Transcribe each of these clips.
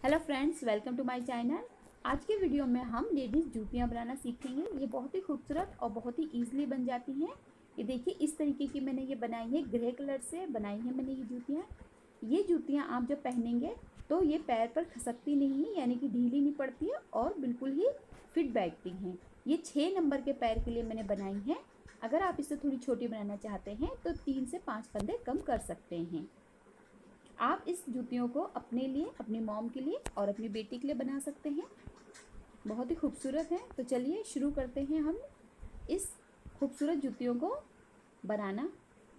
Hello friends, welcome to my channel. आज के video में हम लेडीज़ जूतियाँ बनाना सीखेंगे। ये बहुत ही खूबसूरत और बहुत ही ईजिली बन जाती हैं। ये देखिए, इस तरीके की मैंने ये बनाई है, ग्रे कलर से बनाई है मैंने ये जूतियाँ। ये जूतियाँ आप जब पहनेंगे तो ये पैर पर खसकती नहीं है, यानी कि ढीली नहीं पड़ती है और बिल्कुल ही फिट बैठती हैं। ये 6 नंबर के पैर के लिए मैंने बनाई है। अगर आप इसे थोड़ी छोटी बनाना चाहते हैं तो 3 से 5 फंदे कम कर सकते हैं। आप इस जूतियों को अपने लिए, अपनी मॉम के लिए और अपनी बेटी के लिए बना सकते हैं। बहुत ही खूबसूरत है। तो चलिए शुरू करते हैं हम इस खूबसूरत जूतियों को बनाना।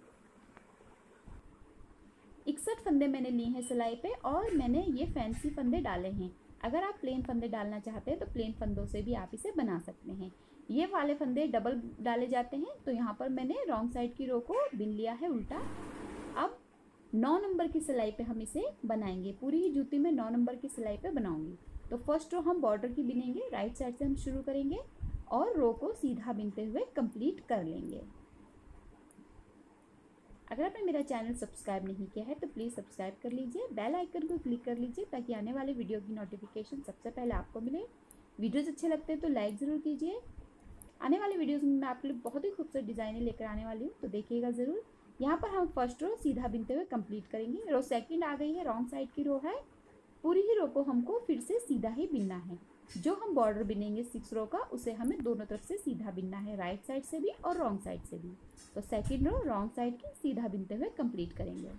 61 फंदे मैंने लिए हैं सिलाई पे और मैंने ये फैंसी फंदे डाले हैं। अगर आप प्लेन फंदे डालना चाहते हैं तो प्लेन फंदों से भी आप इसे बना सकते हैं। ये वाले फंदे डबल डाले जाते हैं। तो यहाँ पर मैंने रॉन्ग साइड की रो को बिन लिया है उल्टा। अब 9 नंबर की सिलाई पे हम इसे बनाएंगे। पूरी ही जूती में 9 नंबर की सिलाई पे बनाऊंगी। तो फर्स्ट रो हम बॉर्डर की बिनेंगे, राइट साइड से हम शुरू करेंगे और रो को सीधा बिनते हुए कंप्लीट कर लेंगे। अगर आपने मेरा चैनल सब्सक्राइब नहीं किया है तो प्लीज़ सब्सक्राइब कर लीजिए, बेल आइकन को क्लिक कर लीजिए ताकि आने वाले वीडियो की नोटिफिकेशन सबसे पहले आपको मिले। वीडियोज़ अच्छे लगते हैं तो लाइक ज़रूर कीजिए। आने वाले वीडियोज़ में मैं आपके लिए बहुत ही खूबसूरत डिज़ाइनें लेकर आने वाली हूँ, तो देखिएगा ज़रूर। यहाँ पर हम फर्स्ट रो सीधा बिनते हुए कंप्लीट करेंगे। रो सेकंड आ गई है, रॉन्ग साइड की रो है। पूरी ही रो को हमको फिर से सीधा ही बिनना है। जो हम बॉर्डर बिनेंगे 6 रो का, उसे हमें दोनों तरफ से सीधा बिनना है, राइट साइड से भी और रॉन्ग साइड से भी। तो सेकंड रो रॉन्ग साइड की सीधा बिनते हुए कंप्लीट करेंगे।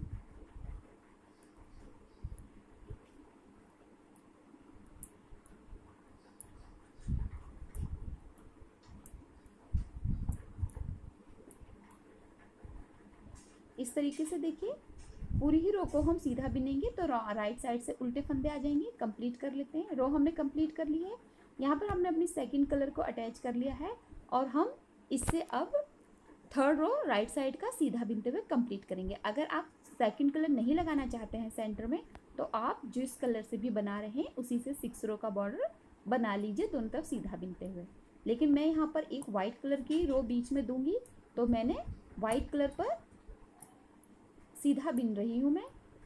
इस तरीके से देखिए, पूरी ही रो को हम सीधा बिनेंगे तो राइट साइड से उल्टे फंदे आ जाएंगे। कंप्लीट कर लेते हैं। रो हमने कंप्लीट कर ली है। यहाँ पर हमने अपनी सेकंड कलर को अटैच कर लिया है और हम इससे अब थर्ड रो राइट साइड का सीधा बिनते हुए कंप्लीट करेंगे। अगर आप सेकंड कलर नहीं लगाना चाहते हैं सेंटर में, तो आप जिस कलर से भी बना रहे हैं उसी से 6 रो का बॉर्डर बना लीजिए, दोनों तरफ सीधा बिनते हुए। लेकिन मैं यहाँ पर एक वाइट कलर की रो बीच में दूंगी, तो मैंने वाइट कलर पर सीधा बिन रही हूं मैं।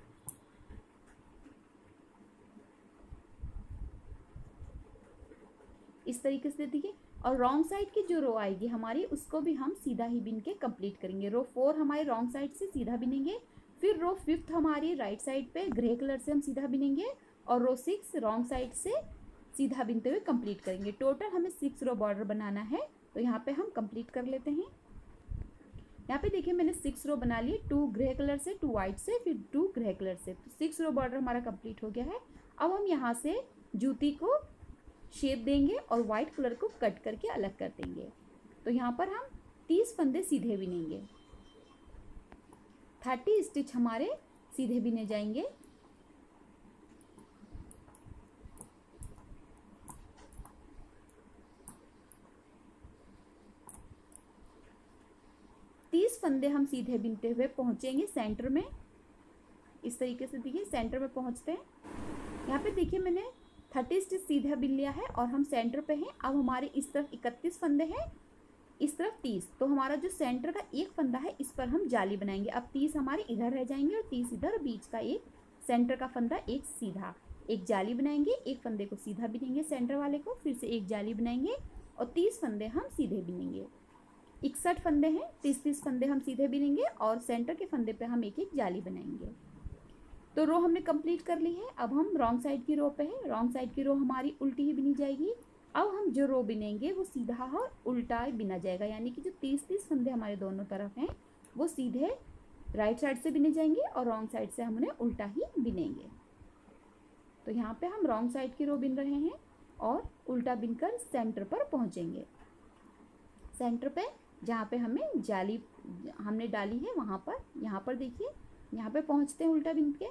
इस तरीके से देखिए, और रॉन्ग साइड की जो रो आएगी हमारी, उसको भी हम सीधा ही बिन के कंप्लीट करेंगे। रो 4 हमारे रॉन्ग साइड से सीधा बिनेंगे, फिर रो 5 हमारी राइट साइड पे ग्रे कलर से हम सीधा बिनेंगे और रो 6 रॉन्ग साइड से सीधा बिनते हुए कंप्लीट करेंगे। टोटल हमें 6 रो बॉर्डर बनाना है, तो यहाँ पे हम कंप्लीट कर लेते हैं। यहाँ पे देखिए, मैंने 6 रो बना लिए, 2 ग्रे कलर से, 2 वाइट से, फिर 2 ग्रे कलर से। तो 6 रो बॉर्डर हमारा कंप्लीट हो गया है। अब हम यहाँ से जूती को शेप देंगे और वाइट कलर को कट करके अलग कर देंगे। तो यहाँ पर हम 30 फंदे सीधे बिनेंगे। 30 स्टिच हमारे सीधे बिने जाएंगे। फंदे हम सीधे बिनते हुए पहुंचेंगे सेंटर में। इस तरीके से देखिए, सेंटर में पहुंचते हैं। यहाँ पे देखिए, मैंने 30 स्टिच सीधा बिन लिया है और हम सेंटर पे हैं। अब हमारे इस तरफ 31 फंदे हैं, इस तरफ 30। तो हमारा जो सेंटर का एक फंदा है, इस पर हम जाली बनाएंगे। अब 30 हमारे इधर रह जाएंगे और 30 इधर, बीच का एक सेंटर का फंदा एक सीधा, एक जाली बनाएंगे। एक फंदे को सीधा बिनेंगे सेंटर वाले को, फिर से एक जाली बनाएंगे और 30 फंदे हम सीधे बिनेंगे। 61 फंदे हैं, 30 फंदे हम सीधे बिनेंगे और सेंटर के फंदे पे हम एक एक जाली बनाएंगे। तो रो हमने कंप्लीट कर ली है। अब हम रॉन्ग साइड की रो पे हैं। रॉन्ग साइड की रो हमारी उल्टी ही बिनी जाएगी। अब हम जो रो बिनेंगे वो सीधा और उल्टा बिना जाएगा, यानी कि जो 30 फंदे हमारे दोनों तरफ हैं वो सीधे राइट साइड से बिने जाएंगे और रॉन्ग साइड से हम उन्हें उल्टा ही बिनेंगे। तो यहाँ पे हम रॉन्ग साइड की रो बिन रहे हैं और उल्टा बिनकर सेंटर पर पहुँचेंगे। सेंटर पे जहाँ पे हमें जाली हमने डाली है वहाँ पर, यहाँ पर देखिए, यहाँ पे पहुँचते हैं उल्टा बिन के।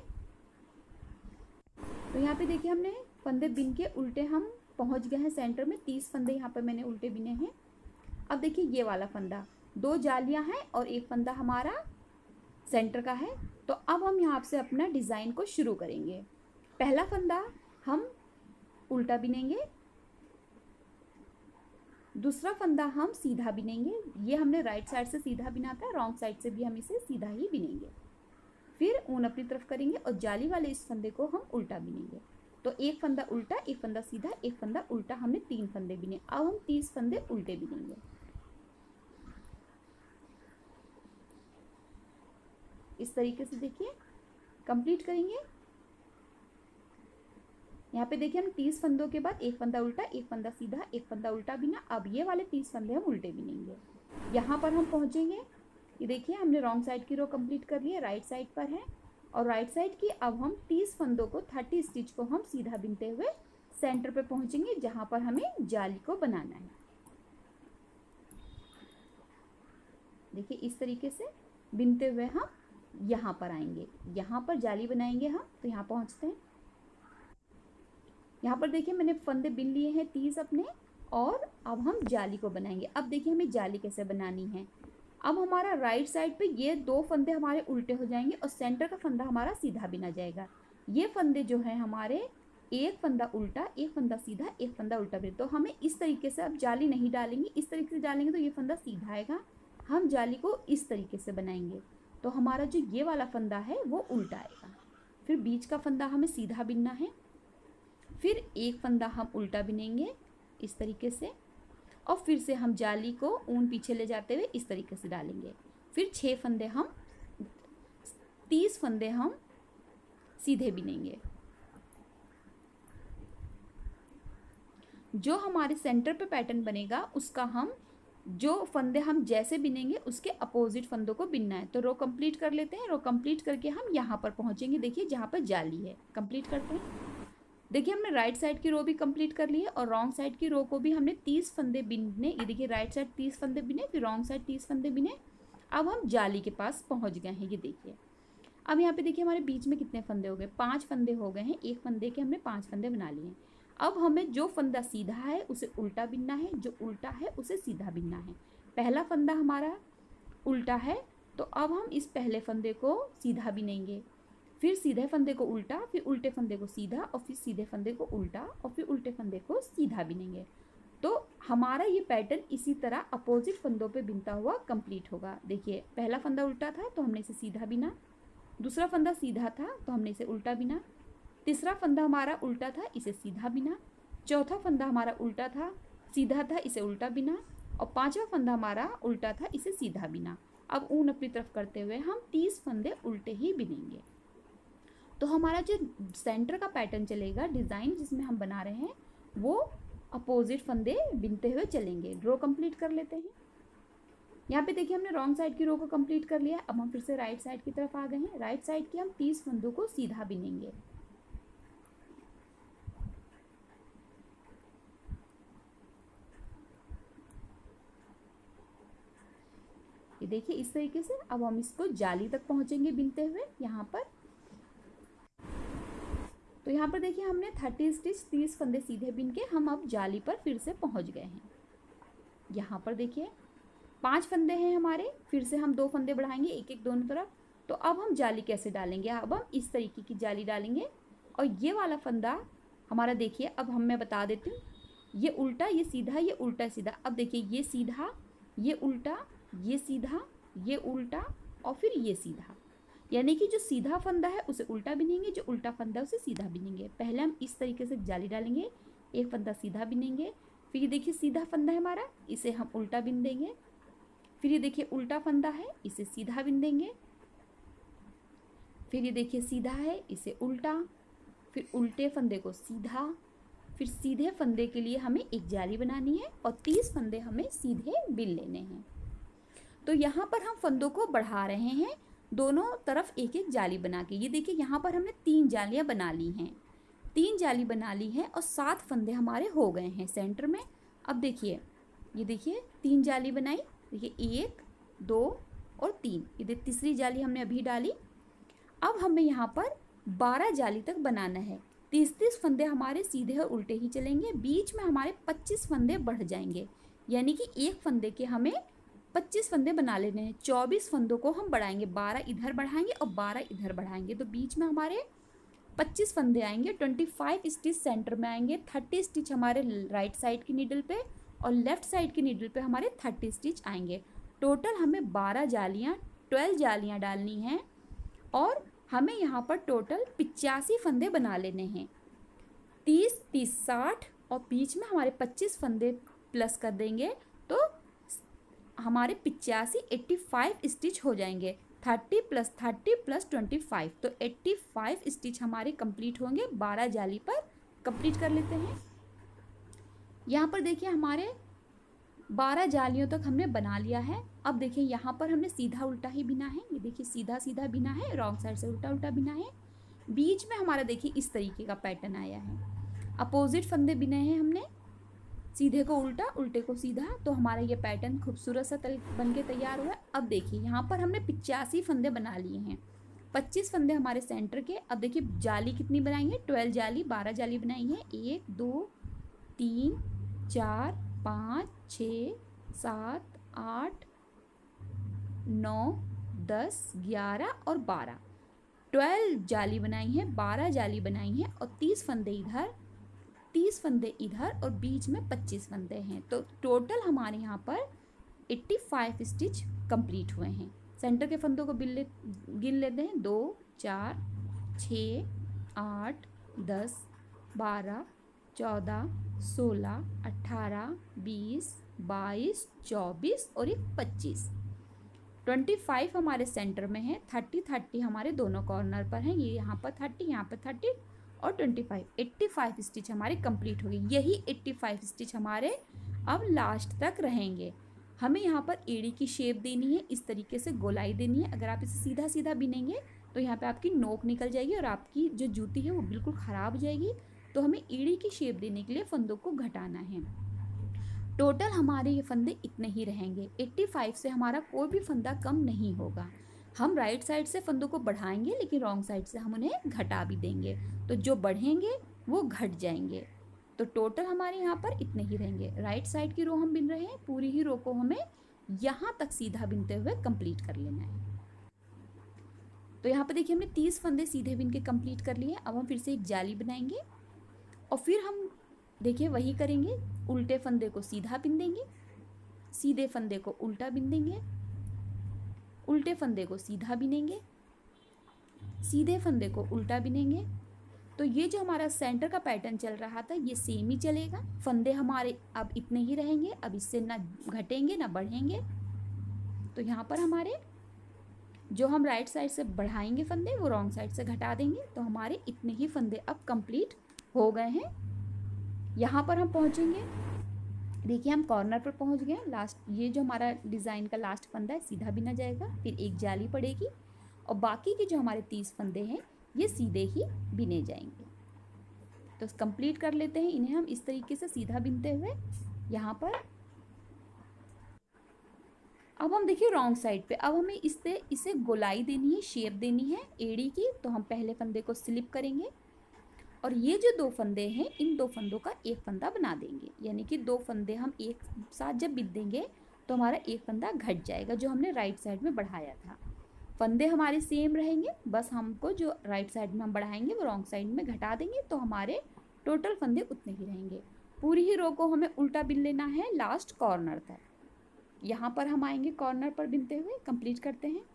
तो यहाँ पे देखिए, हमने फंदे बिन के उल्टे हम पहुँच गए हैं सेंटर में। 30 फंदे यहाँ पर मैंने उल्टे बिने हैं। अब देखिए, ये वाला फंदा, 2 जालियाँ हैं और एक फंदा हमारा सेंटर का है। तो अब हम यहाँ से अपना डिज़ाइन को शुरू करेंगे। पहला फंदा हम उल्टा बिनेंगे, दूसरा फंदा हम सीधा बिनेंगे। ये हमने राइट साइड से सीधा बिना था, रॉन्ग साइड से भी हम इसे सीधा ही बिनेंगे। फिर ऊन अपनी तरफ करेंगे और जाली वाले इस फंदे को हम उल्टा बिनेंगे। तो एक फंदा उल्टा, एक फंदा सीधा, एक फंदा उल्टा, हमने 3 फंदे बिने। अब हम 30 फंदे उल्टे बिनेंगे। इस तरीके से देखिए कंप्लीट करेंगे। यहाँ पे देखिए हम 30 फंदों के बाद एक फंदा उल्टा, एक फंदा सीधा, एक फंदा उल्टा बिना। अब ये वाले 30 फंदे हम उल्टे बिनेंगे। यहाँ पर हम पहुँचेंगे, ये देखिए हमने रॉन्ग साइड की रो कंप्लीट कर ली है, राइट साइड पर है, और राइट साइड की अब हम 30 फंदों को 30 स्टिच को हम सीधा बिनते हुए सेंटर पे पहुँचेंगे, जहाँ पर हमें जाली को बनाना है। देखिए इस तरीके से बिनते हुए हम यहाँ पर आएंगे, यहाँ पर जाली बनाएंगे हम। तो यहाँ पहुँचते हैं। यहाँ पर देखिए मैंने फंदे बिन लिए हैं 30 अपने, और अब हम जाली को बनाएंगे। अब देखिए हमें जाली कैसे बनानी है। अब हमारा राइट साइड पे ये 2 फंदे हमारे उल्टे हो जाएंगे और सेंटर का फंदा हमारा सीधा बिना जाएगा। ये फंदे जो है हमारे, एक फंदा उल्टा, एक फंदा सीधा, एक फंदा उल्टा बिना। तो हमें इस तरीके से अब जाली नहीं डालेंगे, इस तरीके से डालेंगे तो ये फंदा सीधा आएगा। हम जाली को इस तरीके से बनाएंगे तो हमारा जो ये वाला फंदा है वो उल्टा आएगा। फिर बीच का फंदा हमें सीधा बिनना है, फिर एक फंदा हम उल्टा बिनेंगे इस तरीके से, और फिर से हम जाली को ऊन पीछे ले जाते हुए इस तरीके से डालेंगे। फिर 6 फंदे हम 30 फंदे हम सीधे बिनेंगे। जो हमारे सेंटर पे पैटर्न बनेगा उसका हम, जो फंदे हम जैसे बिनेंगे उसके अपोजिट फंदों को बिनना है। तो रो कंप्लीट कर लेते हैं। रो कंप्लीट करके हम यहाँ पर पहुँचेंगे, देखिए जहाँ पर जाली है। कंप्लीट करते हैं। देखिए हमने राइट साइड की रो भी कंप्लीट कर ली है, और रॉन्ग साइड की रो को भी हमने 30 फंदे बिने। ये देखिए राइट साइड 30 फंदे बिने, फिर रॉन्ग साइड 30 फंदे बिने। अब हम जाली के पास पहुंच गए हैं, ये देखिए। अब यहाँ पे देखिए हमारे बीच में कितने फंदे हो गए, 5 फंदे हो गए हैं। एक फंदे के हमने 5 फंदे बना लिए हैं। अब हमें जो फंदा सीधा है उसे उल्टा बिनना है, जो उल्टा है उसे सीधा बिनना है। पहला फंदा हमारा उल्टा है, तो अब हम इस पहले फंदे को सीधा बिनेंगे, फिर सीधे फंदे को उल्टा, फिर उल्टे फंदे को सीधा, और फिर सीधे फंदे को उल्टा, और फिर उल्टे फंदे को सीधा बिनेंगे। तो हमारा ये पैटर्न इसी तरह अपोजिट फंदों पे बिनता हुआ कंप्लीट होगा। देखिए पहला फंदा उल्टा था तो हमने इसे सीधा बिना, दूसरा फंदा सीधा था तो हमने इसे उल्टा बिना, तीसरा फंदा हमारा उल्टा था, इसे सीधा बिना, चौथा फंदा हमारा उल्टा था, सीधा था, इसे उल्टा बिना, और पांचवा फंदा हमारा उल्टा था, इसे सीधा बिना। अब ऊन अपनी तरफ करते हुए हम 30 फंदे उल्टे ही बिनेंगे। तो हमारा जो सेंटर का पैटर्न चलेगा, डिज़ाइन जिसमें हम बना रहे हैं, वो अपोजिट फंदे बिनते हुए चलेंगे। रो कंप्लीट कर लेते हैं। यहाँ पे देखिए हमने रॉन्ग साइड की रो को कंप्लीट कर लिया। अब हम फिर से राइट साइड की तरफ आ गए हैं। राइट साइड की हम 30 फंदों को सीधा बिनेंगे। ये देखिए इस तरीके से। अब हम इसको जाली तक पहुंचेंगे बिनते हुए यहाँ पर। तो यहाँ पर देखिए हमने 30 स्टिच 30 फंदे सीधे बिन के हम अब जाली पर फिर से पहुँच गए हैं। यहाँ पर देखिए 5 फंदे हैं हमारे, फिर से हम 2 फंदे बढ़ाएंगे, एक एक दोनों तरफ। तो अब हम जाली कैसे डालेंगे, अब हम इस तरीके की जाली डालेंगे, और ये वाला फंदा हमारा देखिए, अब मैं बता देती हूँ, ये उल्टा, ये सीधा, ये उल्टा सीधा। अब देखिए ये सीधा, ये उल्टा, ये सीधा, ये उल्टा, और फिर ये सीधा। यानी कि जो सीधा फंदा है उसे उल्टा बिनेंगे, जो उल्टा फंदा है उसे सीधा बिनेंगे। पहले हम इस तरीके से जाली डालेंगे, एक फंदा सीधा बिनेंगे, फिर ये देखिए सीधा फंदा है हमारा, इसे हम उल्टा बिन देंगे, फिर ये देखिए उल्टा फंदा है, इसे सीधा बिन देंगे, फिर ये देखिए सीधा है, इसे उल्टा, फिर उल्टे फंदे को सीधा, फिर सीधे फंदे के लिए हमें एक जाली बनानी है, और 30 फंदे हमें सीधे बिन लेने हैं। तो यहाँ पर हम फंदों को बढ़ा रहे हैं, दोनों तरफ एक एक जाली बना के। ये देखिए यहाँ पर हमने 3 जालियाँ बना ली हैं, 3 जाली बना ली हैं, और 7 फंदे हमारे हो गए हैं सेंटर में। अब देखिए, ये देखिए 3 जाली बनाई, देखिए 1 2 और 3, ये देखिए तीसरी जाली हमने अभी डाली। अब हमें यहाँ पर 12 जाली तक बनाना है। 30-30 फंदे हमारे सीधे और उल्टे ही चलेंगे, बीच में हमारे 25 फंदे बढ़ जाएंगे, यानी कि एक फंदे के हमें 25 फंदे बना लेने हैं। 24 फंदों को हम बढ़ाएंगे, 12 इधर बढ़ाएंगे और 12 इधर बढ़ाएंगे, तो बीच में हमारे 25 फंदे आएंगे। 25 स्टिच सेंटर में आएंगे, 30 स्टिच हमारे राइट साइड की नीडल पे और लेफ्ट साइड की नीडल पे हमारे 30 स्टिच आएंगे। टोटल हमें 12 जालियाँ डालनी हैं, और हमें यहाँ पर टोटल 85 फंदे बना लेने हैं। 30 30 60 और बीच में हमारे 25 फंदे प्लस कर देंगे तो हमारे 85 85 स्टिच हो जाएंगे। 30 + 30 + 25 तो 85 स्टिच हमारे कंप्लीट होंगे। 12 जाली पर कंप्लीट कर लेते हैं। यहाँ पर देखिए हमारे 12 जालियों तक हमने बना लिया है। अब देखिए यहाँ पर हमने सीधा उल्टा ही बिना है। ये देखिए सीधा सीधा बिना है, रॉन्ग साइड से उल्टा उल्टा बिना है। बीच में हमारा देखिए इस तरीके का पैटर्न आया है। अपोजिट फंदे बिने हैं हमने, सीधे को उल्टा, उल्टे को सीधा, तो हमारा ये पैटर्न खूबसूरत सा बन के तैयार हुआ है। अब देखिए यहाँ पर हमने 85 फंदे बना लिए हैं, 25 फंदे हमारे सेंटर के। अब देखिए जाली कितनी बनाई है, 12 जाली, 12 जाली बनाई है। 1 2 3 4 5 6 7 8 9 10 11 और 12, 12 जाली बनाई है, 12 जाली बनाई है और 30 फंदे इधर, 30 फंदे इधर और बीच में 25 फंदे हैं। तो टोटल हमारे यहाँ पर 85 स्टिच कंप्लीट हुए हैं। सेंटर के फंदों को गिन लेते हैं। 2 4 6 8 10 12 14 16 18 20 22 24 और एक 25। 25 हमारे सेंटर में है, 30 30 हमारे दोनों कॉर्नर पर हैं। ये यहाँ पर 30, यहाँ पर 30 और 25, 85 स्टिच हमारे कंप्लीट हो गए। यही 85 स्टिच हमारे अब लास्ट तक रहेंगे। हमें यहाँ पर एड़ी की शेप देनी है, इस तरीके से गोलाई देनी है। अगर आप इसे सीधा सीधा बिनेंगे तो यहाँ पे आपकी नोक निकल जाएगी और आपकी जो जूती है वो बिल्कुल ख़राब हो जाएगी। तो हमें एड़ी की शेप देने के लिए फंदों को घटाना है। टोटल हमारे ये फंदे इतने ही रहेंगे। 85 से हमारा कोई भी फंदा कम नहीं होगा। हम राइट साइड से फंदों को बढ़ाएंगे लेकिन रॉन्ग साइड से हम उन्हें घटा भी देंगे, तो जो बढ़ेंगे वो घट जाएंगे। तो टोटल हमारे यहाँ पर इतने ही रहेंगे। राइट साइड की रो हम बिन रहे हैं, पूरी ही रो को हमें यहाँ तक सीधा बिनते हुए कंप्लीट कर लेना है। तो यहाँ पर देखिए हमने 30 फंदे सीधे बिन के कंप्लीट कर लिए। अब हम फिर से एक जाली बनाएंगे और फिर हम देखिए वही करेंगे। उल्टे फंदे को सीधा बिन देंगे, सीधे फंदे को उल्टा बिन देंगे, उल्टे फंदे को सीधा बिनेंगे, सीधे फंदे को उल्टा बिनेंगे। तो ये जो हमारा सेंटर का पैटर्न चल रहा था ये सेम ही चलेगा। फंदे हमारे अब इतने ही रहेंगे, अब इससे ना घटेंगे ना बढ़ेंगे। तो यहाँ पर हमारे जो हम राइट साइड से बढ़ाएंगे फंदे वो रॉन्ग साइड से घटा देंगे। तो हमारे इतने ही फंदे अब कंप्लीट हो गए हैं। यहाँ पर हम पहुँचेंगे, देखिए हम कॉर्नर पर पहुँच गए। लास्ट ये जो हमारा डिज़ाइन का लास्ट फंदा है सीधा बिना जाएगा, फिर एक जाली पड़ेगी और बाकी के जो हमारे 30 फंदे हैं ये सीधे ही बिने जाएंगे। तो कंप्लीट कर लेते हैं इन्हें हम इस तरीके से सीधा बिनते हुए यहाँ पर। अब हम देखिए रॉन्ग साइड पे, अब हमें इसे गोलाई देनी है, शेप देनी है एड़ी की। तो हम पहले फंदे को स्लिप करेंगे और ये जो 2 फंदे हैं इन 2 फंदों का एक फंदा बना देंगे। यानी कि 2 फंदे हम एक साथ जब बिन देंगे तो हमारा एक फंदा घट जाएगा जो हमने राइट साइड में बढ़ाया था। फंदे हमारे सेम रहेंगे, बस हमको जो राइट साइड में हम बढ़ाएंगे वो रॉन्ग साइड में घटा देंगे। तो हमारे टोटल फंदे उतने ही रहेंगे। पूरी ही रो को हमें उल्टा बिन लेना है लास्ट कॉर्नर तक। यहाँ पर हम आएंगे कॉर्नर पर बिनते हुए, कंप्लीट करते हैं।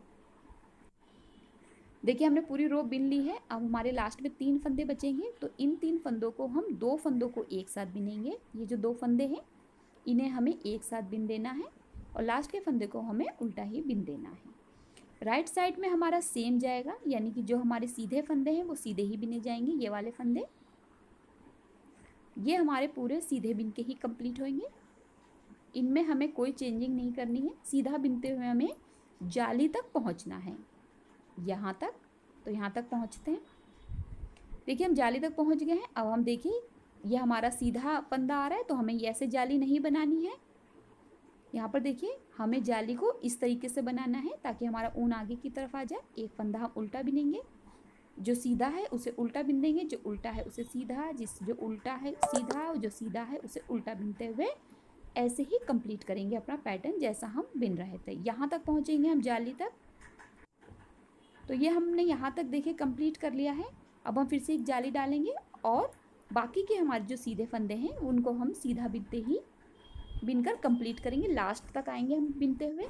देखिए हमने पूरी रो बिन ली है। अब हमारे लास्ट में 3 फंदे बचेंगे। तो इन 3 फंदों को हम 2 फंदों को एक साथ बिनेंगे। ये जो 2 फंदे हैं इन्हें हमें एक साथ बिन देना है और लास्ट के फंदे को हमें उल्टा ही बिन देना है। राइट साइड में हमारा सेम जाएगा, यानी कि जो हमारे सीधे फंदे हैं वो सीधे ही बिने जाएंगे। ये वाले फंदे ये हमारे पूरे सीधे बिन के ही कंप्लीट होंगे। इनमें हमें कोई चेंजिंग नहीं करनी है। सीधा बिनते हुए हमें जाली तक पहुंचना है, यहाँ तक। तो यहाँ तक पहुँचते हैं। देखिए हम जाली तक पहुँच गए हैं। अब हम देखिए ये हमारा सीधा फंदा आ रहा है तो हमें ये ऐसे जाली नहीं बनानी है। यहाँ पर देखिए हमें जाली को इस तरीके से बनाना है ताकि हमारा ऊन आगे की तरफ आ जाए। एक फंदा हम उल्टा बिनेंगे, जो सीधा है उसे उल्टा बिन देंगे, जो उल्टा है उसे सीधा, जो उल्टा है सीधा, जो सीधा है उसे उल्टा बिनते हुए ऐसे ही कंप्लीट करेंगे अपना पैटर्न जैसा हम बिन रहे थे। यहाँ तक पहुँचेंगे हम जाली तक। तो ये हमने यहाँ तक देखिए कंप्लीट कर लिया है। अब हम फिर से एक जाली डालेंगे और बाकी के हमारे जो सीधे फंदे हैं उनको हम सीधा बिनते ही बिनकर कंप्लीट करेंगे। लास्ट तक आएंगे हम बिनते हुए।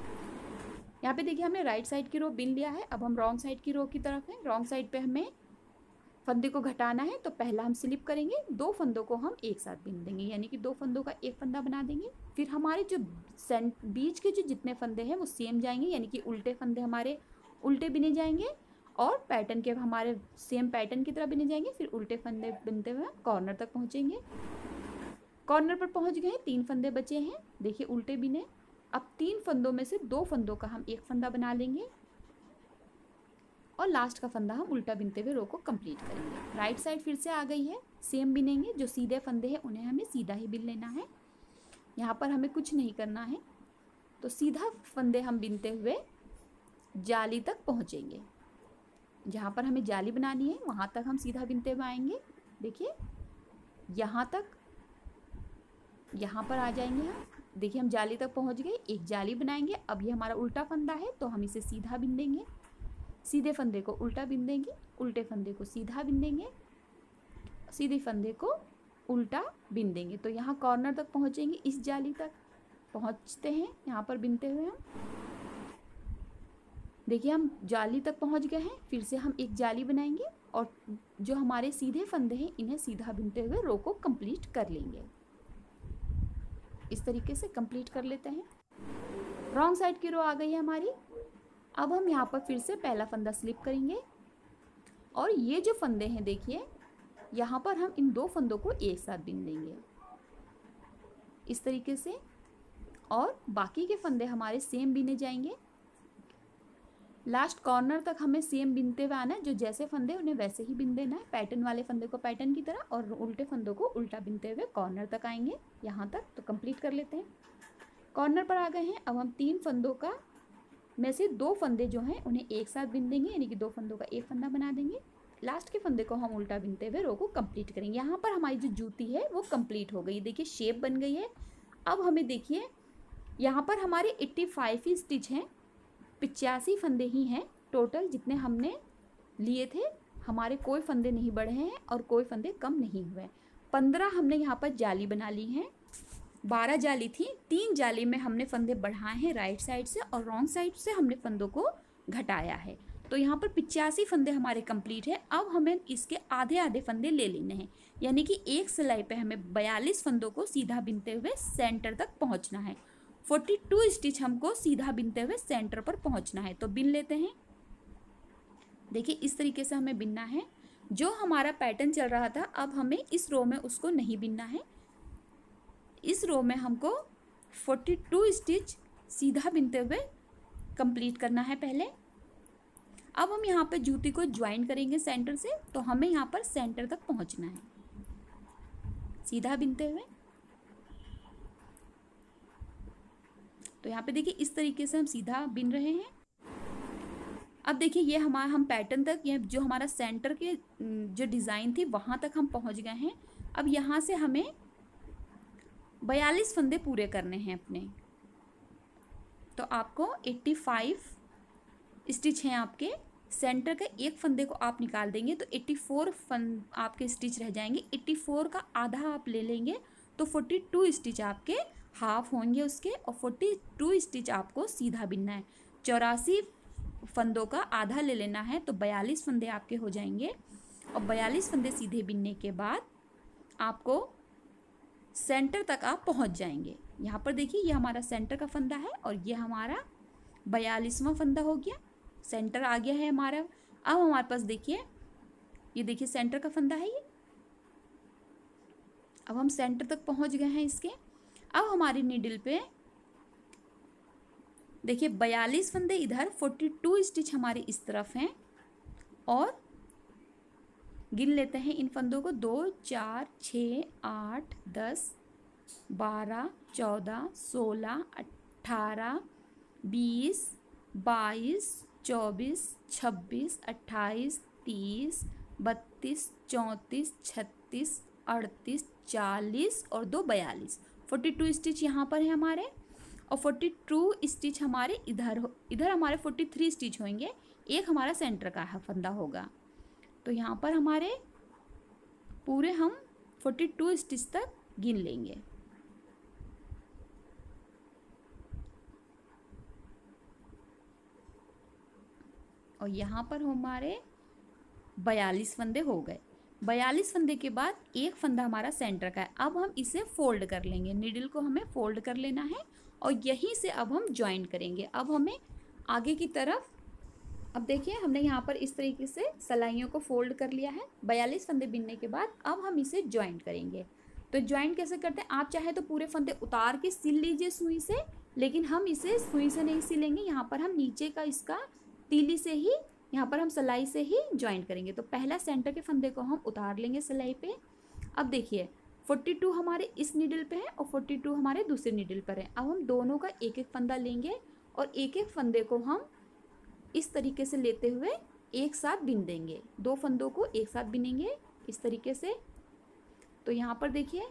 यहाँ पे देखिए हमने राइट साइड की रो बिन लिया है। अब हम रॉन्ग साइड की रो की तरफ है। रॉन्ग साइड पे हमें फंदे को घटाना है तो पहला हम स्लिप करेंगे, 2 फंदों को हम एक साथ बिन देंगे, यानी कि 2 फंदों का एक फंदा बना देंगे। फिर हमारे जो बीच के जो जितने फंदे हैं वो सेम जाएंगे, यानी कि उल्टे फंदे हमारे उल्टे बिने जाएंगे और पैटर्न के हमारे सेम पैटर्न की तरह बिने जाएंगे। फिर उल्टे फंदे बिनते हुए कॉर्नर तक पहुँचेंगे। कॉर्नर पर पहुँच गए हैं, 3 फंदे बचे हैं, देखिए उल्टे बिने। अब 3 फंदों में से 2 फंदों का हम एक फंदा बना लेंगे और लास्ट का फंदा हम उल्टा बिनते हुए रो को कंप्लीट करेंगे। राइट साइड फिर से आ गई है, सेम बिनेंगे। जो सीधे फंदे हैं उन्हें हमें सीधा ही बिन लेना है, यहाँ पर हमें कुछ नहीं करना है। तो सीधा फंदे हम बिनते हुए जाली तक पहुँचेंगे, जहाँ पर हमें जाली बनानी है वहाँ तक हम सीधा बिनते हुए आएंगे। देखिए यहाँ तक, यहाँ पर आ जाएंगे हम। देखिए हम जाली तक पहुँच गए, एक जाली बनाएंगे। अब ये हमारा उल्टा फंदा है तो हम इसे सीधा बिन देंगे, सीधे फंदे को उल्टा बिन देंगे, उल्टे फंदे को सीधा बिन देंगे, सीधे फंदे को उल्टा बिन देंगे। तो यहाँ कॉर्नर तक पहुँचेंगे, इस जाली तक पहुँचते हैं, यहाँ पर बिनते हुए हम। देखिए हम जाली तक पहुँच गए हैं, फिर से हम एक जाली बनाएंगे और जो हमारे सीधे फंदे हैं इन्हें सीधा बिनते हुए रो को कंप्लीट कर लेंगे। इस तरीके से कंप्लीट कर लेते हैं। रॉन्ग साइड की रो आ गई है हमारी। अब हम यहाँ पर फिर से पहला फंदा स्लिप करेंगे और ये जो फंदे हैं देखिए यहाँ पर हम इन 2 फंदों को एक साथ बिन देंगे इस तरीके से, और बाकी के फंदे हमारे सेम बिने जाएंगे। लास्ट कॉर्नर तक हमें सेम बिनते हुए आना है, जो जैसे फंदे उन्हें वैसे ही बिन देना है, पैटर्न वाले फंदे को पैटर्न की तरह और उल्टे फंदों को उल्टा बिनते हुए कॉर्नर तक आएंगे, यहाँ तक। तो कंप्लीट कर लेते हैं। कॉर्नर पर आ गए हैं, अब हम 3 फंदों का में से 2 फंदे जो हैं उन्हें एक साथ बिन देंगे, यानी कि 2 फंदों का एक फंदा बना देंगे। लास्ट के फंदे को हम उल्टा बिनते हुए रो को कंप्लीट करेंगे। यहाँ पर हमारी जो जूती है वो कंप्लीट हो गई, देखिए शेप बन गई है। अब हमें देखिए यहाँ पर हमारे 85 ही स्टिच हैं, 85 फंदे ही हैं टोटल जितने हमने लिए थे। हमारे कोई फंदे नहीं बढ़े हैं और कोई फंदे कम नहीं हुए। 15 हमने यहाँ पर जाली बना ली हैं, 12 जाली थी, 3 जाली में हमने फंदे बढ़ाए हैं राइट साइड से और रॉन्ग साइड से हमने फंदों को घटाया है। तो यहाँ पर 85 फंदे हमारे कंप्लीट है। अब हमें इसके आधे आधे फंदे ले लेने हैं, यानी कि एक सिलाई पे हमें 42 फंदों को सीधा बिनते हुए सेंटर तक पहुँचना है। 42 स्टिच हमको सीधा बिनते हुए सेंटर पर पहुँचना है। तो बिन लेते हैं। देखिए इस तरीके से हमें बिनना है। जो हमारा पैटर्न चल रहा था अब हमें इस रो में उसको नहीं बिनना है। इस रो में हमको 42 स्टिच सीधा बिनते हुए कंप्लीट करना है पहले। अब हम यहाँ पे जूती को ज्वाइन करेंगे सेंटर से, तो हमें यहाँ पर सेंटर तक पहुँचना है सीधा बिनते हुए। तो यहाँ पे देखिए इस तरीके से हम सीधा बिन रहे हैं। अब देखिए ये हम पैटर्न तक, ये जो हमारा सेंटर के जो डिज़ाइन थी वहाँ तक हम पहुँच गए हैं। अब यहाँ से हमें 42 फंदे पूरे करने हैं अपने। तो आपको 85 स्टिच हैं आपके, सेंटर के एक फंदे को आप निकाल देंगे तो 84 आपके स्टिच रह जाएंगे। 84 का आधा आप ले लेंगे तो 42 स्टिच आपके हाफ होंगे उसके, और 42 स्टिच आपको सीधा बिनना है। 84 फंदों का आधा ले लेना है तो 42 फंदे आपके हो जाएंगे, और 42 फंदे सीधे बिनने के बाद आपको सेंटर तक आप पहुंच जाएंगे। यहाँ पर देखिए ये हमारा सेंटर का फंदा है और ये हमारा 42वां फंदा हो गया, सेंटर आ गया है हमारा। अब हमारे पास देखिए ये देखिए सेंटर का फंदा है ये। अब हम सेंटर तक पहुंच गए हैं इसके। अब हमारी नीडल पे देखिए 42 फंदे इधर, 42 स्टिच हमारे इस तरफ हैं, और गिन लेते हैं इन फंदों को। 2 4 6 8 10 12 14 16 18 20 22 24 26 28 30 32 34 36 38 40 और 2 42। 42 स्टिच यहाँ पर है हमारे, और 42 स्टिच हमारे इधर हमारे 43 स्टिच होंगे। एक हमारा सेंटर का फंदा होगा। तो यहाँ पर हमारे पूरे हम 42 स्टिच तक गिन लेंगे। और यहाँ पर हमारे 42 फंदे हो गए। 42 फंदे के बाद एक फंदा हमारा सेंटर का है। अब हम इसे फोल्ड कर लेंगे, नीडल को हमें फोल्ड कर लेना है और यहीं से अब हम ज्वाइन करेंगे। अब हमें आगे की तरफ, अब देखिए हमने यहाँ पर इस तरीके से सलाइयों को फोल्ड कर लिया है। 42 फंदे बिनने के बाद अब हम इसे ज्वाइन करेंगे। तो ज्वाइन कैसे करते हैं, आप चाहे तो पूरे फंदे उतार के सिल लीजिए सुई से, लेकिन हम इसे सुई से नहीं सिलेंगे। यहाँ पर हम नीचे का इसका तीली से ही, यहाँ पर हम सिलाई से ही ज्वाइन करेंगे। तो पहला सेंटर के फंदे को हम उतार लेंगे सिलाई पे। अब देखिए 42 हमारे इस नीडल पे है और 42 हमारे दूसरे नीडल पर है। अब हम दोनों का एक एक फंदा लेंगे और एक एक फंदे को हम इस तरीके से लेते हुए एक साथ बिन देंगे। दो फंदों को एक साथ बिनेंगे इस तरीके से। तो यहाँ पर देखिए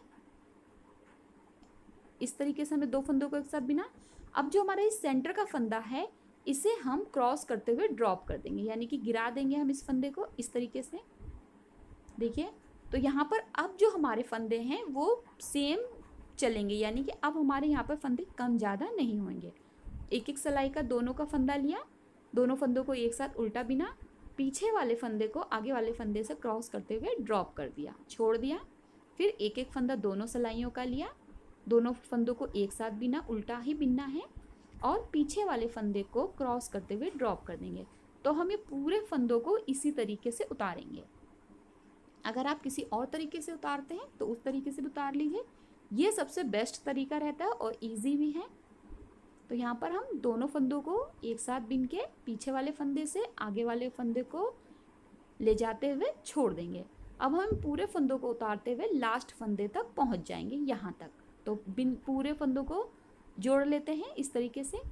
इस तरीके से हमने दो फंदों को एक साथ बिना। अब जो हमारा इस सेंटर का फंदा है इसे हम क्रॉस करते हुए ड्रॉप कर देंगे, यानी कि गिरा देंगे हम इस फंदे को इस तरीके से। देखिए तो यहाँ पर अब जो हमारे फंदे हैं वो सेम चलेंगे, यानी कि अब हमारे यहाँ पर फंदे कम ज़्यादा नहीं होंगे। एक एक सिलाई का दोनों का फंदा लिया, दोनों फंदों को एक साथ उल्टा बिना, पीछे वाले फंदे को आगे वाले फंदे से क्रॉस करते हुए ड्रॉप कर दिया, छोड़ दिया। फिर एक एक फंदा दोनों सिलाइयों का लिया, दोनों फंदों को एक साथ बिना, उल्टा ही बिनना है और पीछे वाले फंदे को क्रॉस करते हुए ड्रॉप कर देंगे। तो हम ये पूरे फंदों को इसी तरीके से उतारेंगे। अगर आप किसी और तरीके से उतारते हैं तो उस तरीके से भी उतार लीजिए, ये सबसे बेस्ट तरीका रहता है और इजी भी है। तो यहाँ पर हम दोनों फंदों को एक साथ बिन के पीछे वाले फंदे से आगे वाले फंदे को ले जाते हुए छोड़ देंगे। अब हम पूरे फंदों को उतारते हुए लास्ट फंदे तक पहुँच जाएंगे, यहाँ तक। तो बिन पूरे फंदों को जोड़ लेते हैं इस तरीके से।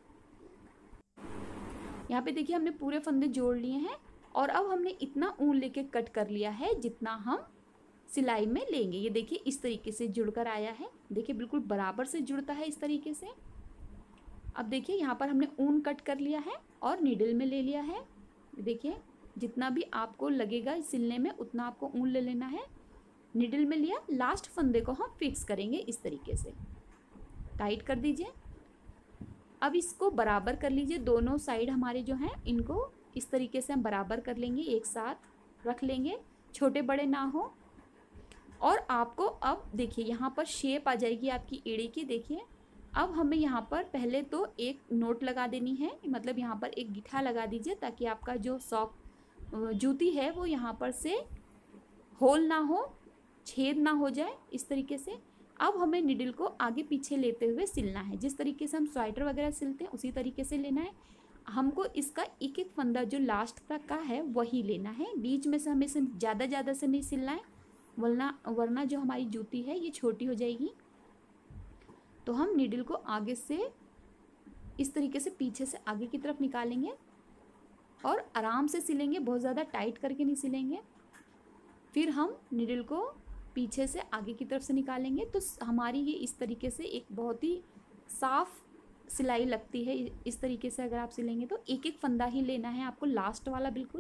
यहाँ पे देखिए हमने पूरे फंदे जोड़ लिए हैं और अब हमने इतना ऊन लेके कट कर लिया है जितना हम सिलाई में लेंगे। ये देखिए इस तरीके से जुड़कर आया है, देखिए बिल्कुल बराबर से जुड़ता है इस तरीके से। अब देखिए यहाँ पर हमने ऊन कट कर लिया है और नीडल में ले लिया है। देखिए जितना भी आपको लगेगा सिलने में उतना आपको ऊन ले लेना है। नीडल में लिया, लास्ट फंदे को हम फिक्स करेंगे इस तरीके से, टाइट कर दीजिए। अब इसको बराबर कर लीजिए, दोनों साइड हमारे जो हैं इनको इस तरीके से हम बराबर कर लेंगे, एक साथ रख लेंगे, छोटे बड़े ना हो। और आपको अब देखिए यहाँ पर शेप आ जाएगी आपकी एड़ी की। देखिए अब हमें यहाँ पर पहले तो एक नोट लगा देनी है, मतलब यहाँ पर एक गिट्ठा लगा दीजिए ताकि आपका जो सॉक जूती है वो यहाँ पर से होल ना हो, छेद ना हो जाए इस तरीके से। अब हमें निडल को आगे पीछे लेते हुए सिलना है, जिस तरीके से हम स्वेटर वगैरह सिलते हैं उसी तरीके से लेना है। हमको इसका एक एक फंदा जो लास्ट तक का है वही लेना है, बीच में से हमें इसे ज़्यादा से नहीं सिलना है, वरना जो हमारी जूती है ये छोटी हो जाएगी। तो हम निडल को आगे से इस तरीके से पीछे से आगे की तरफ निकालेंगे और आराम से सिलेंगे, बहुत ज़्यादा टाइट करके नहीं सिलेंगे। फिर हम निडल को पीछे से आगे की तरफ से निकालेंगे तो हमारी ये इस तरीके से एक बहुत ही साफ सिलाई लगती है। इस तरीके से अगर आप सिलेंगे तो एक एक फंदा ही लेना है आपको, लास्ट वाला बिल्कुल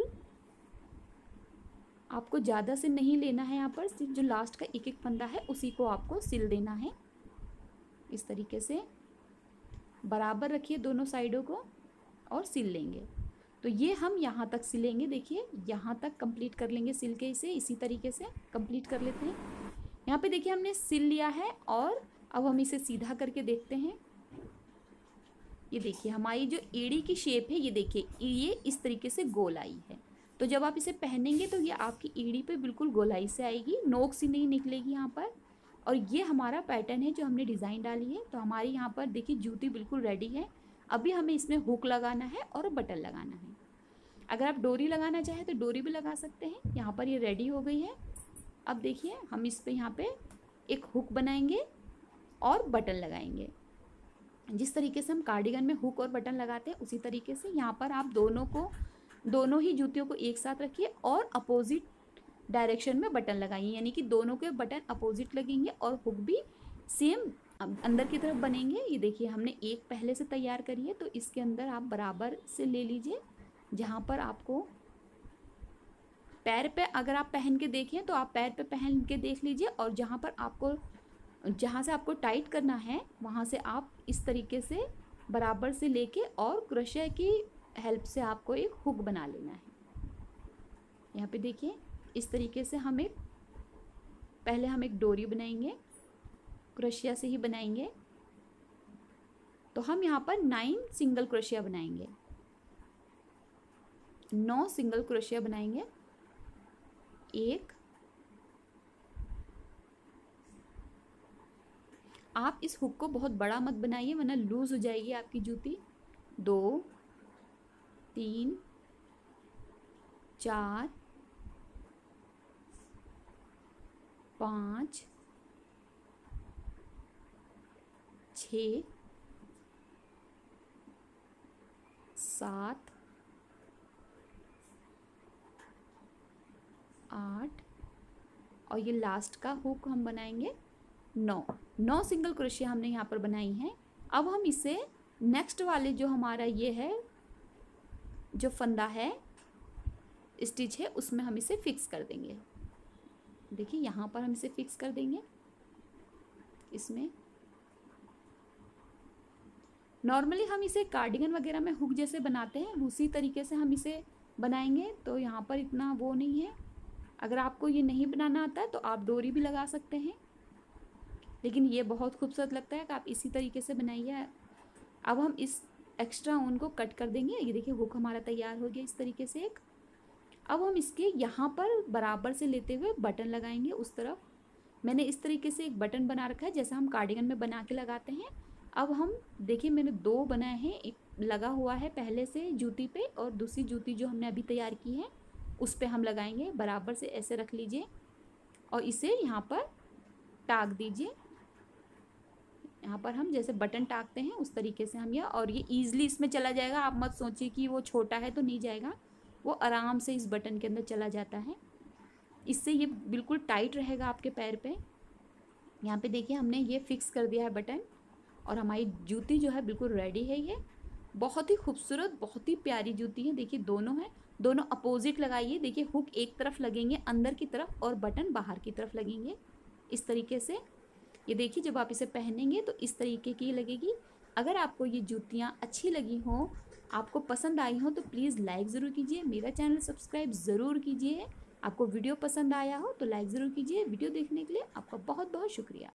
आपको ज़्यादा से नहीं लेना है। यहाँ पर सिर्फ जो लास्ट का एक एक फंदा है उसी को आपको सिल देना है। इस तरीके से बराबर रखिए दोनों साइडों को और सिल लेंगे। तो ये हम यहाँ तक सिलेंगे, देखिए यहाँ तक कंप्लीट कर लेंगे सिल के, इसे इसी तरीके से कंप्लीट कर लेते हैं। यहाँ पे देखिए हमने सिल लिया है और अब हम इसे सीधा करके देखते हैं। ये देखिए हमारी जो एड़ी की शेप है, ये देखिए ये इस तरीके से गोलाई है। तो जब आप इसे पहनेंगे तो ये आपकी एड़ी पे बिल्कुल गोलाई से आएगी, नोक सी नहीं निकलेगी यहाँ पर। और ये हमारा पैटर्न है जो हमने डिज़ाइन डाली है। तो हमारी यहाँ पर देखिए जूती बिल्कुल रेडी है। अभी हमें इसमें हुक लगाना है और बटन लगाना है। अगर आप डोरी लगाना चाहें तो डोरी भी लगा सकते हैं। यहाँ पर ये रेडी हो गई है। अब देखिए हम इस पे यहाँ पे एक हुक बनाएंगे और बटन लगाएंगे। जिस तरीके से हम कार्डिगन में हुक और बटन लगाते हैं उसी तरीके से यहाँ पर आप दोनों ही जूतियों को एक साथ रखिए और अपोजिट डायरेक्शन में बटन लगाइए, यानी कि दोनों के बटन अपोजिट लगेंगे और हुक भी सेम अंदर की तरफ बनेंगे। ये देखिए हमने एक पहले से तैयार करी है, तो इसके अंदर आप बराबर से ले लीजिए। जहाँ पर आपको पैर पे अगर आप पहन के देखें तो आप पैर पे पहन के देख लीजिए, और जहाँ से आपको टाइट करना है वहाँ से आप इस तरीके से बराबर से लेके और क्रोशे की हेल्प से आपको एक हुक बना लेना है। यहाँ पे देखिए इस तरीके से पहले हम एक डोरी बनाएंगे, क्रोशिया से ही बनाएंगे। तो हम यहाँ पर 9 सिंगल क्रोशिया बनाएंगे, 9 सिंगल क्रोशिया बनाएंगे। 1, आप इस हुक को बहुत बड़ा मत बनाइए वरना लूज हो जाएगी आपकी जूती। 2, 3, 4, 5, 6, 7, 8 और ये लास्ट का हुक हम बनाएंगे 9 सिंगल क्रोशिया हमने यहाँ पर बनाई हैं। अब हम इसे नेक्स्ट वाले जो हमारा ये है जो फंदा है, स्टिच है, उसमें हम इसे फिक्स कर देंगे। देखिए यहाँ पर हम इसे फिक्स कर देंगे। इसमें नॉर्मली हम इसे कार्डिगन वगैरह में हुक जैसे बनाते हैं, उसी तरीके से हम इसे बनाएंगे। तो यहाँ पर इतना वो नहीं है। अगर आपको ये नहीं बनाना आता है तो आप डोरी भी लगा सकते हैं, लेकिन ये बहुत खूबसूरत लगता है कि आप इसी तरीके से बनाइए। अब हम इस एक्स्ट्रा ऊन को कट कर देंगे। ये देखिए हुक हमारा तैयार हो गया इस तरीके से एक। अब हम इसके यहाँ पर बराबर से लेते हुए बटन लगाएंगे उस तरफ। मैंने इस तरीके से एक बटन बना रखा है जैसा हम कार्डिगन में बना के लगाते हैं। अब हम देखिए मैंने 2 बनाए हैं, एक लगा हुआ है पहले से जूती पे और दूसरी जूती जो हमने अभी तैयार की है उस पे हम लगाएंगे। बराबर से ऐसे रख लीजिए और इसे यहाँ पर टाक दीजिए। यहाँ पर हम जैसे बटन टाकते हैं उस तरीके से हम और ये ईजिली इसमें चला जाएगा। आप मत सोचिए कि वो छोटा है तो नहीं जाएगा, वो आराम से इस बटन के अंदर चला जाता है। इससे ये बिल्कुल टाइट रहेगा आपके पैर पे। यहाँ पे देखिए हमने ये फिक्स कर दिया है बटन और हमारी जूती जो है बिल्कुल रेडी है। ये बहुत ही खूबसूरत, बहुत ही प्यारी जूती है। देखिए दोनों है, दोनों अपोजिट लगाइए। देखिए हुक एक तरफ लगेंगे अंदर की तरफ और बटन बाहर की तरफ लगेंगे इस तरीके से। ये देखिए जब आप इसे पहनेंगे तो इस तरीके की लगेगी। अगर आपको ये जूतियाँ अच्छी लगी हों, आपको पसंद आई हो, तो प्लीज़ लाइक ज़रूर कीजिए, मेरा चैनल सब्सक्राइब ज़रूर कीजिए। आपको वीडियो पसंद आया हो तो लाइक ज़रूर कीजिए। वीडियो देखने के लिए आपका बहुत बहुत शुक्रिया।